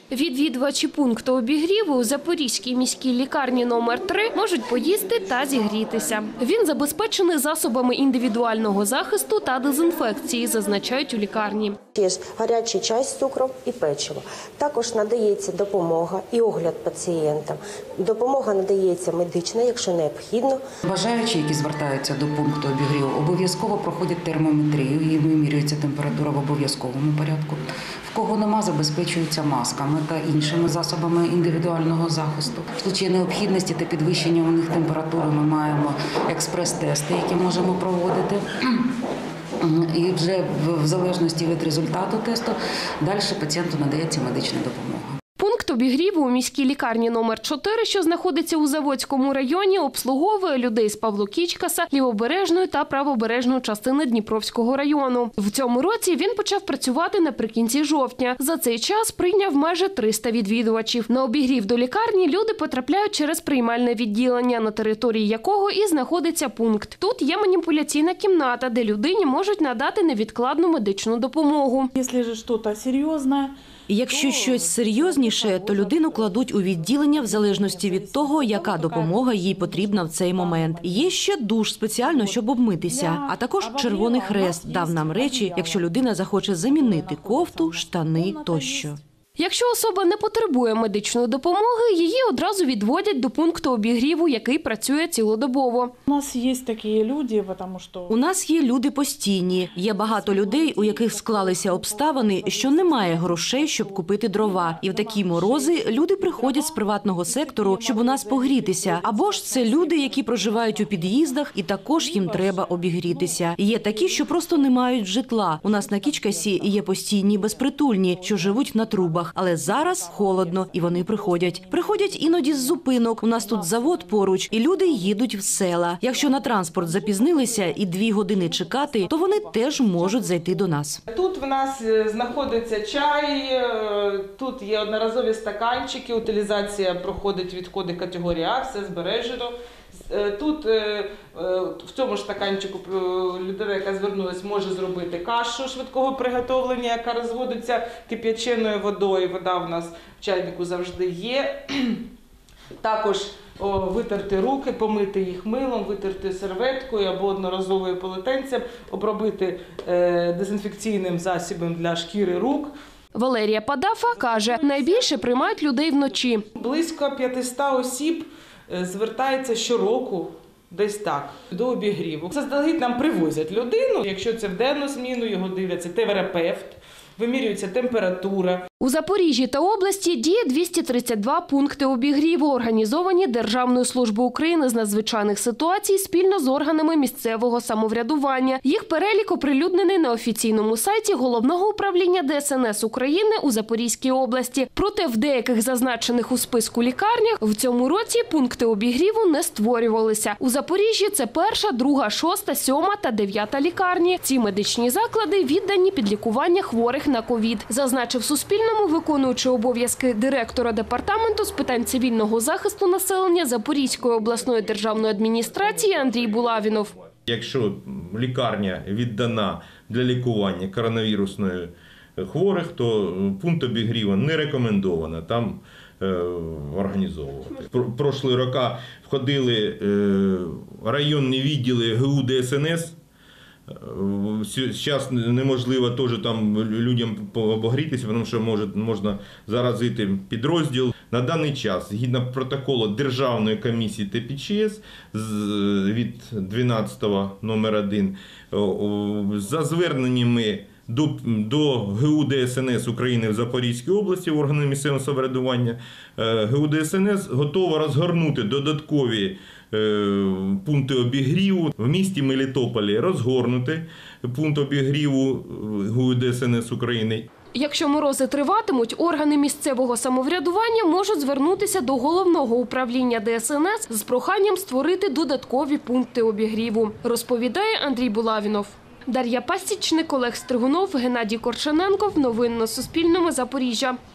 Відвідувачі пункту обігріву у Запорізькій міській лікарні номер 3 можуть поїсти та зігрітися. Він забезпечений засобами індивідуального захисту та дезінфекції, зазначають у лікарні. Є гарячий чай з цукром і печиво. Також надається допомога і огляд пацієнтам. Допомога надається медична, якщо необхідно. Бажаючі, які звертаються до пункту обігріву, обов'язково проходять термометрію і вимірюється температура в обов'язковому порядку. В кого нема, забезпечуються масками та іншими засобами індивідуального захисту. В случаї необхідності та підвищення у них температури ми маємо експрес-тести, які можемо проводити. І вже в залежності від результату тесту далі пацієнту надається медична допомога. Пункт обігріву у міській лікарні номер 4, що знаходиться у Заводському районі, обслуговує людей з Павло-Кічкаса, Лівобережної та Правобережної частини Дніпровського району. В цьому році він почав працювати наприкінці жовтня. За цей час прийняв майже 300 відвідувачів. На обігрів до лікарні люди потрапляють через приймальне відділення, на території якого і знаходиться пункт. Тут є маніпуляційна кімната, де людині можуть надати невідкладну медичну допомогу. Якщо щось серйозніше, то людину кладуть у відділення в залежності від того, яка допомога їй потрібна в цей момент. Є ще душ спеціально, щоб обмитися, а також Червоний Хрест дав нам речі, якщо людина захоче замінити кофту, штани тощо. Якщо особа не потребує медичної допомоги, її одразу відводять до пункту обігріву, який працює цілодобово. У нас є люди постійні. Є багато людей, у яких склалися обставини, що немає грошей, щоб купити дрова. І в такі морози люди приходять з приватного сектору, щоб у нас погрітися. Або ж це люди, які проживають у під'їздах, і також їм треба обігрітися. Є такі, що просто не мають житла. У нас на Кічкасі є постійні безпритульні, що живуть на трубах. Але зараз холодно, і вони приходять. Приходять іноді з зупинок. У нас тут завод поруч, і люди їдуть в села. Якщо на транспорт запізнилися і 2 години чекати, то вони теж можуть зайти до нас. Тут в нас знаходиться чай, тут є одноразові стаканчики, утилізація проходить відходи категорії А, все збережено. Тут в цьому ж стаканчику людина, яка звернулася, може зробити кашу швидкого приготовлення, яка розводиться кип'яченою водою. Вода у нас в чайнику завжди є. Також витерти руки, помити їх милом, витерти серветкою або одноразовою полотенцем, обробити дезінфекційним засобом для шкіри рук. Валерія Падафа каже, найбільше приймають людей вночі. Близько 500 осіб звертається щороку десь так до обігріву. Заздалегідь нам привозять людину, якщо це в денну зміну, його дивляться терапевт, вимірюється температура. У Запоріжжі та області діє 232 пункти обігріву, організовані Державною службою України з надзвичайних ситуацій спільно з органами місцевого самоврядування. Їх перелік оприлюднений на офіційному сайті Головного управління ДСНС України у Запорізькій області. Проте в деяких зазначених у списку лікарнях в цьому році пункти обігріву не створювалися. У Запоріжжі це 1, 2, 6, 7 та 9 лікарні. Ці медичні заклади віддані під лікування хворих на ковід, зазначив Суспільному виконуючий обов'язки директора департаменту з питань цивільного захисту населення Запорізької обласної державної адміністрації Андрій Булавінов. Якщо лікарня віддана для лікування коронавірусної хворих, то пункт обігріву не рекомендовано там організовувати. Прошлі роки входили районні відділи ГУ ДСНС. Зараз неможливо теж там людям обогрітися, тому що можна заразити підрозділ. На даний час, згідно протоколу Державної комісії ТПЧС від 12-го номер 1, за зверненнями до ГУ ДСНС України в Запорізькій області, органи місцевого самоврядування, ГУ ДСНС готово розгорнути додаткові пункти обігріву. В місті Мелітополі розгорнути пункт обігріву ГУ ДСНС України. Якщо морози триватимуть, органи місцевого самоврядування можуть звернутися до Головного управління ДСНС з проханням створити додаткові пункти обігріву, розповідає Андрій Булавінов. Дар'я Пасічник, Олег Стригунов, Геннадій Корчененков. Новини на Суспільному. Запоріжжя.